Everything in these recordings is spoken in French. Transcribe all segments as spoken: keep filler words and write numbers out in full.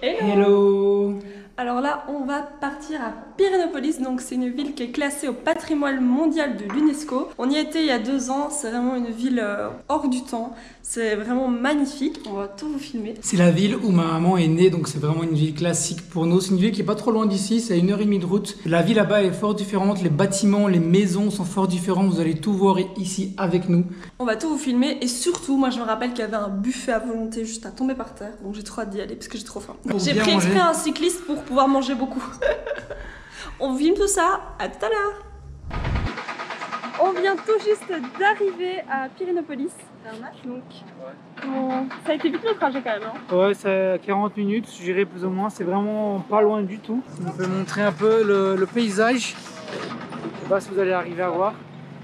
Hello. Hello. Alors là, on va partir à Pirénopolis, donc c'est une ville qui est classée au patrimoine mondial de l'UNESCO. On y était il y a deux ans, c'est vraiment une ville euh, hors du temps, c'est vraiment magnifique, on va tout vous filmer. C'est la ville où ma maman est née, donc c'est vraiment une ville classique pour nous. C'est une ville qui est pas trop loin d'ici, c'est à une heure et demie de route. La ville là-bas est fort différente, les bâtiments, les maisons sont fort différents, vous allez tout voir ici avec nous. On va tout vous filmer et surtout, moi je me rappelle qu'il y avait un buffet à volonté juste à tomber par terre, donc j'ai trop hâte d'y aller parce que j'ai trop faim. J'ai pris exprès un cycliste pour pouvoir manger beaucoup. On filme tout ça, à tout à l'heure. On vient tout juste d'arriver à Pirénopolis. Donc, on... ça a été vite le trajet quand même. Hein. Ouais, c'est quarante minutes, je dirais plus ou moins. C'est vraiment pas loin du tout. On peut montrer un peu le, le paysage. Je sais pas si vous allez arriver à voir.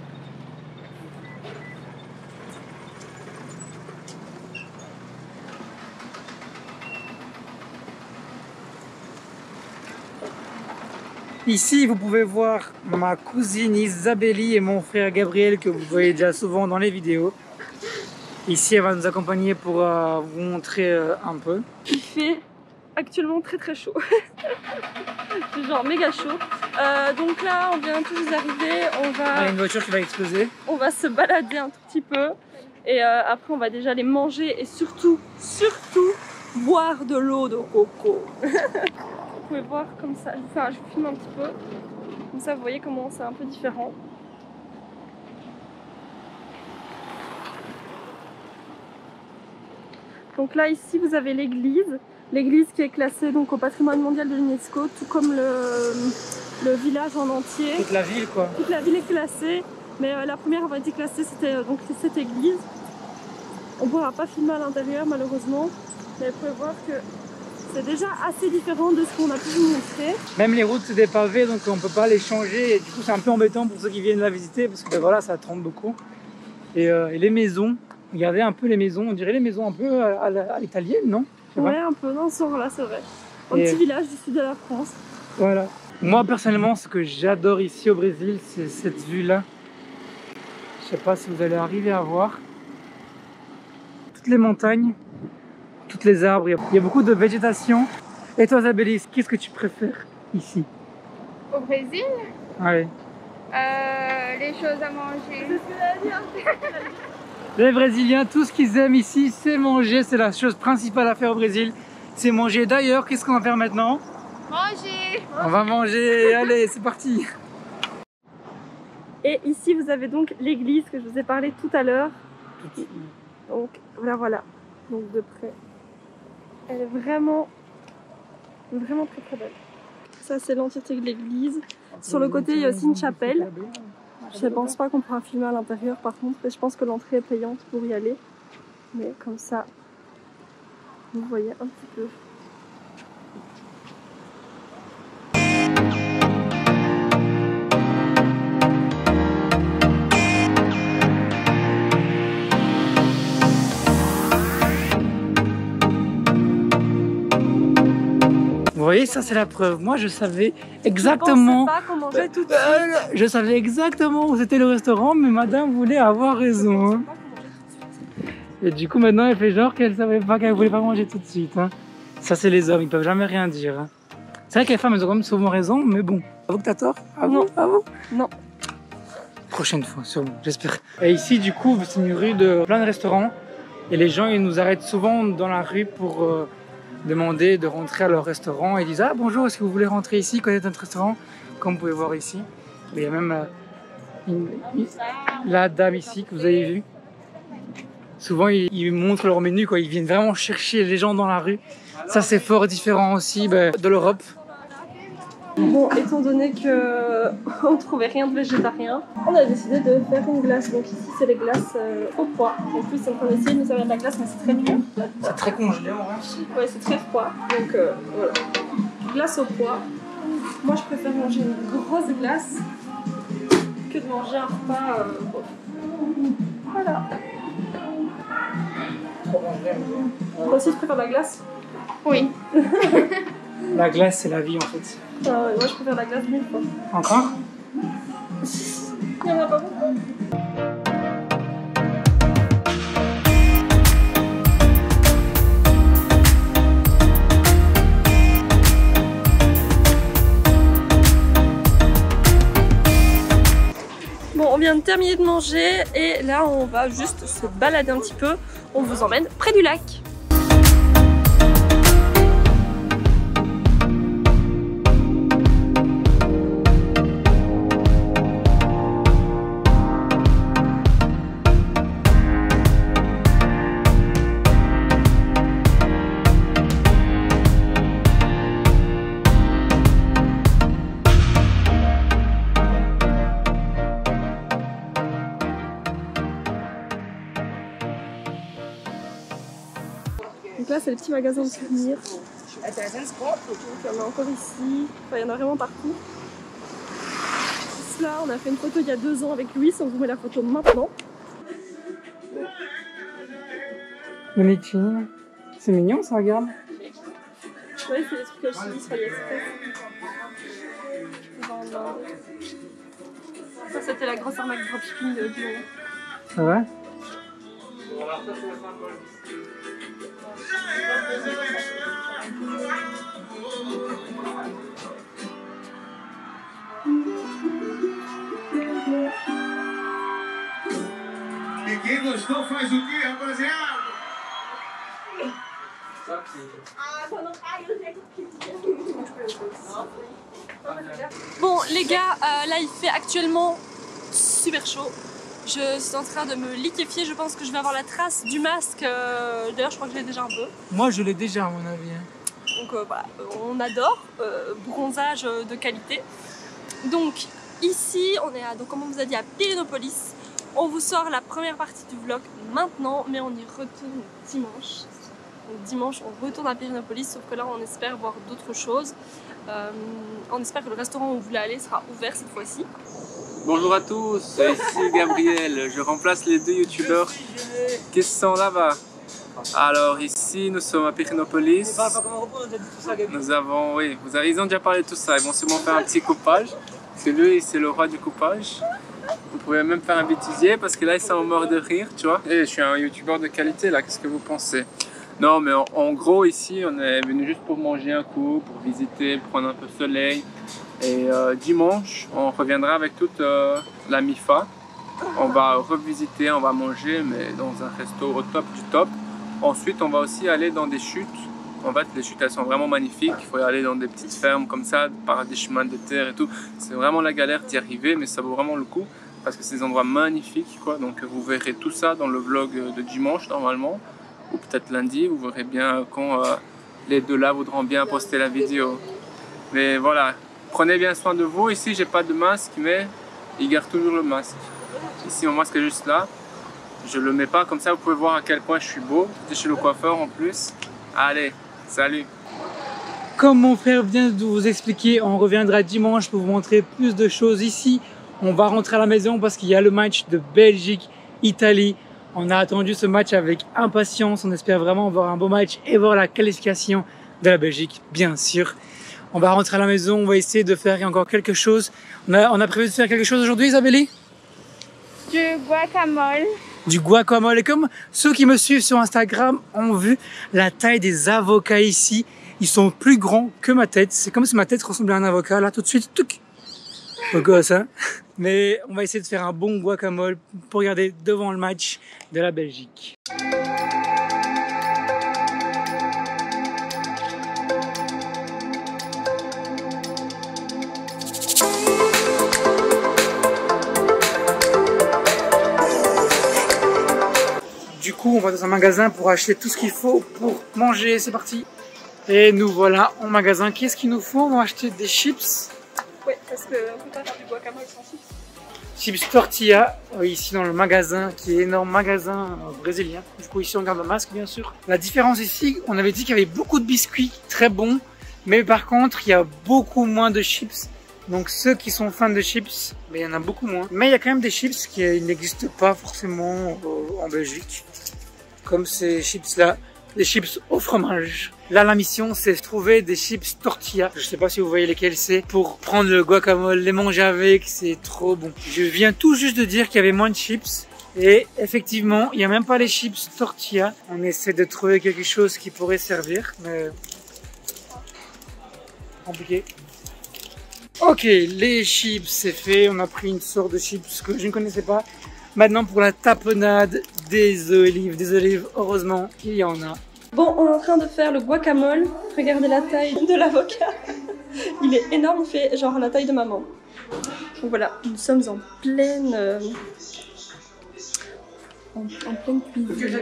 Ici, vous pouvez voir ma cousine Isabelli et mon frère Gabriel que vous voyez déjà souvent dans les vidéos. Ici, elle va nous accompagner pour euh, vous montrer euh, un peu. Il fait actuellement très très chaud. C'est genre méga chaud. Euh, donc là, on vient tous d'arriver. On va. Il y a une voiture qui va exploser. On va se balader un tout petit peu. Et euh, après, on va déjà aller manger et surtout, surtout, boire de l'eau de coco. Vous pouvez voir comme ça, je vous, fais un, je vous filme un petit peu, comme ça vous voyez comment c'est un peu différent. Donc là ici vous avez l'église, l'église qui est classée donc au patrimoine mondial de l'UNESCO, tout comme le, le village en entier. Toute la ville quoi. Toute la ville est classée, mais euh, la première avait été classée, c'était euh, donc cette église. On ne pourra pas filmer à l'intérieur malheureusement, mais vous pouvez voir que c'est déjà assez différent de ce qu'on a pu vous montrer. Même les routes c'est des pavés donc on peut pas les changer et du coup c'est un peu embêtant pour ceux qui viennent la visiter parce que ben, voilà ça tremble beaucoup. Et, euh, et les maisons, regardez un peu les maisons, on dirait les maisons un peu à, à, à l'italienne non? Ouais un peu dans ce genre là c'est vrai. Un et petit village du sud de la France. Voilà. Moi personnellement ce que j'adore ici au Brésil c'est cette vue là. Je sais pas si vous allez arriver à voir. Toutes les montagnes. Toutes les arbres, il y a beaucoup de végétation. Et toi Isabelli, qu'est-ce que tu préfères ici? Au Brésil? Ouais. Euh, les choses à manger. Les Brésiliens, tout ce qu'ils aiment ici, c'est manger. C'est la chose principale à faire au Brésil. C'est manger. D'ailleurs, qu'est-ce qu'on va faire maintenant? Manger. On va manger. Allez, c'est parti. Et ici, vous avez donc l'église que je vous ai parlé tout à l'heure. Donc voilà, voilà. Donc de près. Elle est vraiment, vraiment très très belle. Ça c'est l'entièreté de l'église. Sur le côté il y a aussi une chapelle. Je ne pense pas qu'on pourra filmer à l'intérieur par contre. Et je pense que l'entrée est payante pour y aller. Mais comme ça, vous voyez un petit peu. Vous voyez, ça c'est la preuve. Moi je savais exactement. Je pensais pas qu'on mangeait tout de suite. Euh, je savais exactement où c'était le restaurant, mais madame voulait avoir raison. Hein. Et du coup maintenant elle fait genre qu'elle savait pas qu'elle voulait pas manger tout de suite. Hein. Ça c'est les hommes, ils peuvent jamais rien dire. Hein. C'est vrai que les femmes elles ont quand même souvent raison, mais bon. Avoue que t'as tort? Avoue, non. Avoue. Non. Prochaine fois, sûrement, j'espère. Et ici du coup c'est une rue de plein de restaurants. Et les gens ils nous arrêtent souvent dans la rue pour euh, demander de rentrer à leur restaurant et ils disent ah bonjour, est-ce que vous voulez rentrer ici, connaître notre restaurant? Comme vous pouvez voir ici. Il y a même euh, une, une, la dame ici que vous avez vu. Souvent ils, ils montrent leur menu, quoi. Ils viennent vraiment chercher les gens dans la rue. Ça c'est fort différent aussi ben, de l'Europe. Bon, étant donné qu'on ne trouvait rien de végétarien, on a décidé de faire une glace. Donc ici c'est les glaces euh, au pois. En plus on peut essayer de nous servir de la glace mais c'est très dur. C'est très congelé en vrai. Ouais c'est très froid. Donc euh, voilà. Glace au pois. Moi je préfère manger une grosse glace que de manger un repas. Euh, voilà. Trop congelé. Toi aussi tu préfères la glace? Oui. La glace c'est la vie en fait. Ah ouais, moi je préfère la glace mille fois. Encore? Il n'y en a pas beaucoup. terminé de manger et là on va juste se balader un petit peu. On vous emmène près du lac. Donc là c'est les petits magasins de souvenirs. Donc il y en a encore ici, enfin il y en a vraiment partout. Là on a fait une photo il y a deux ans avec Louis, on vous met la photo maintenant. Le c'est mignon ça, regarde. Ouais, c'est des trucs que je dis sur AliExpress. Ça c'était la grosse arnaque dropshipping de Lyon. C'est vrai? E quem gostou faz o quê, rapaziada? Bon les gars, euh, là il fait actuellement super chaud. Je suis en train de me liquéfier, je pense que je vais avoir la trace du masque. Euh, D'ailleurs je crois que je l'ai déjà un peu. Moi je l'ai déjà à mon avis. Donc euh, voilà, on adore, euh, bronzage de qualité. Donc ici on est à, donc, comme on vous a dit, à Pirinopolis. On vous sort la première partie du vlog maintenant, mais on y retourne dimanche. Donc dimanche on retourne à Pirinopolis, sauf que là on espère voir d'autres choses. Euh, on espère que le restaurant où on voulait aller sera ouvert cette fois-ci. Bonjour à tous, ici Gabriel, je remplace les deux youtubeurs qui sont là-bas. Alors ici nous sommes à Pirinopolis. Nous avons, oui, vous avez, ils ont déjà parlé de tout ça, ils vont sûrement faire un petit coupage. Parce que lui c'est le roi du coupage. Vous pouvez même faire un bêtisier parce que là ils sont morts de rire, tu vois. Et je suis un youtubeur de qualité là, qu'est-ce que vous pensez? Non mais en, en gros ici on est venu juste pour manger un coup, pour visiter, prendre un peu de soleil. Et euh, dimanche on reviendra avec toute euh, la M I F A. On va revisiter, on va manger mais dans un resto au top du top. Ensuite on va aussi aller dans des chutes. En fait les chutes elles sont vraiment magnifiques. Il faut y aller dans des petites fermes comme ça, par des chemins de terre et tout. C'est vraiment la galère d'y arriver mais ça vaut vraiment le coup. Parce que c'est des endroits magnifiques quoi. Donc vous verrez tout ça dans le vlog de dimanche normalement. Ou peut-être lundi, vous verrez bien quand euh, les deux là voudront bien poster la vidéo. Mais voilà, prenez bien soin de vous. Ici j'ai pas de masque mais il garde toujours le masque. Ici mon masque est juste là. Je le mets pas, comme ça vous pouvez voir à quel point je suis beau. J'étais chez le coiffeur en plus. Allez, salut. Comme mon frère vient de vous expliquer, on reviendra dimanche pour vous montrer plus de choses ici. On va rentrer à la maison parce qu'il y a le match de Belgique-Italie. On a attendu ce match avec impatience. On espère vraiment voir un beau match et voir la qualification de la Belgique, bien sûr. On va rentrer à la maison. On va essayer de faire encore quelque chose. On a, on a prévu de faire quelque chose aujourd'hui, Isabelli? Du guacamole. Du guacamole. Et comme ceux qui me suivent sur Instagram ont vu la taille des avocats ici, ils sont plus grands que ma tête. C'est comme si ma tête ressemblait à un avocat. Là, tout de suite, touc. Pas quoi ça. Mais on va essayer de faire un bon guacamole pour regarder devant le match de la Belgique. Du coup, on va dans un magasin pour acheter tout ce qu'il faut pour manger. C'est parti. Et nous voilà en magasin. Qu'est-ce qu'il nous faut? On va acheter des chips. Oui, parce qu'on ne peut pas faire du guacamole sans chips. Chips tortilla, ici dans le magasin, qui est énorme, magasin brésilien. Du coup ici on garde le masque bien sûr. La différence ici, on avait dit qu'il y avait beaucoup de biscuits, très bons. Mais par contre, il y a beaucoup moins de chips. Donc ceux qui sont fans de chips, mais il y en a beaucoup moins. Mais il y a quand même des chips qui n'existent pas forcément en Belgique. Comme ces chips là, des chips au fromage. Là, la mission, c'est de trouver des chips tortilla. Je sais pas si vous voyez lesquels c'est. Pour prendre le guacamole, les manger avec, c'est trop bon. Je viens tout juste de dire qu'il y avait moins de chips. Et effectivement, il n'y a même pas les chips tortilla. On essaie de trouver quelque chose qui pourrait servir, mais compliqué. Ok, les chips c'est fait, on a pris une sorte de chips que je ne connaissais pas. Maintenant pour la tapenade des olives, des olives, heureusement il y en a. Bon, on est en train de faire le guacamole. Regardez la taille de l'avocat. Il est énorme, il fait genre la taille de maman. Donc voilà, nous sommes en pleine... Euh, en, en pleine cuisine.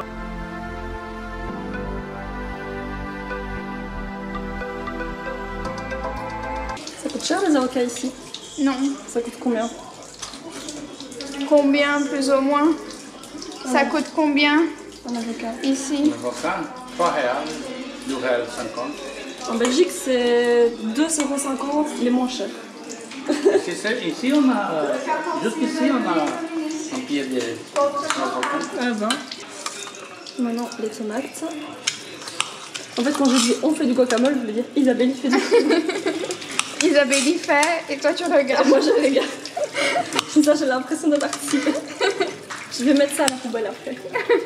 Ça coûte cher les avocats ici? Non. Ça coûte combien? Combien plus ou moins? Ça Ouais. coûte combien Un avocat. ici? Avocat, trois reais, deux reais cinquante. En Belgique c'est deux euros cinquante les moins chers. Ici, on a, jusqu'ici, on a un pied de avocat. Ah ben. Maintenant les tomates. En fait quand je dis on fait du guacamole, je voulais dire Isabelle fait du Isabelle y fait et toi tu regardes. Moi je regarde. Comme ça j'ai l'impression de participer. Je vais mettre ça à la poubelle après.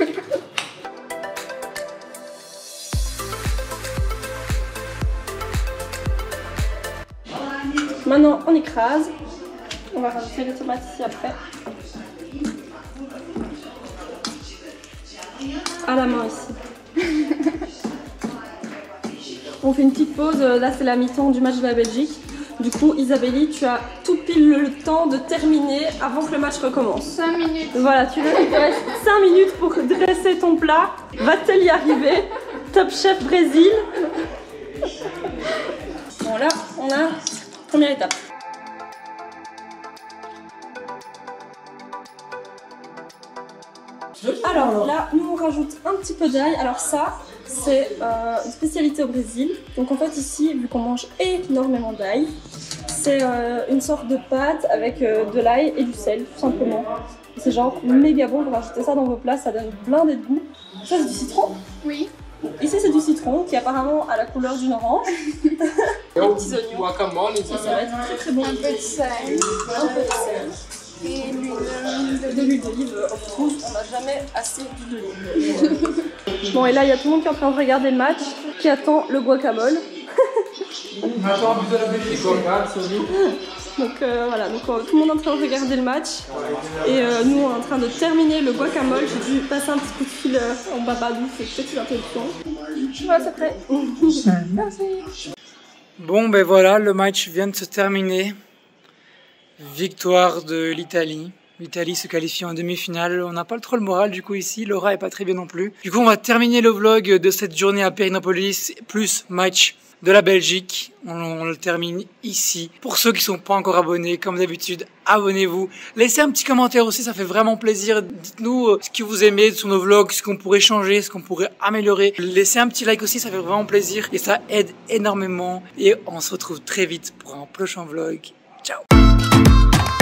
Maintenant on écrase. On va rajouter les tomates ici après. À la main ici. On fait une petite pause, là c'est la mi-temps du match de la Belgique. Du coup Isabelle, tu as tout pile le temps de terminer avant que le match recommence. cinq minutes. Voilà, tu il te reste cinq minutes pour dresser ton plat. Va-t-elle y arriver? Top Chef Brésil. Bon là, on a première étape. Alors là, nous on rajoute un petit peu d'ail. Alors ça, c'est euh, une spécialité au Brésil. Donc en fait ici, vu qu'on mange énormément d'ail, c'est euh, une sorte de pâte avec euh, de l'ail et du sel, tout simplement. C'est genre méga bon, vous rajoutez ça dans vos plats, ça donne plein de goût. Ça c'est du citron. Oui. Ici c'est du citron qui apparemment a la couleur d'une orange. Des petits oignons. Guacamole, Ça, ça va être très très bon. Un peu de sel. Un peu de sel. Et l'huile De l'huile d'olive, of course, on n'a jamais assez d'huile d'olive. Bon et là il y a tout le monde qui est en train de regarder le match, qui attend le guacamole. Donc euh, voilà, donc euh, tout le monde est en train de regarder le match et euh, nous on est en train de terminer le guacamole. J'ai dû passer un petit coup de fil euh, en babadou, c'est une petite interruption. Voilà, c'est prêt. Merci. Bon ben voilà, le match vient de se terminer. Victoire de l'Italie. L'Italie se qualifie en demi-finale. On n'a pas trop le moral du coup ici. Laura est pas très bien non plus. Du coup, on va terminer le vlog de cette journée à Périnopolis plus match de la Belgique. On, on le termine ici. Pour ceux qui sont pas encore abonnés, comme d'habitude, abonnez-vous. Laissez un petit commentaire aussi, ça fait vraiment plaisir. Dites-nous euh, ce que vous aimez sur nos vlogs, ce qu'on pourrait changer, ce qu'on pourrait améliorer. Laissez un petit like aussi, ça fait vraiment plaisir et ça aide énormément. Et on se retrouve très vite pour un prochain vlog. Ciao!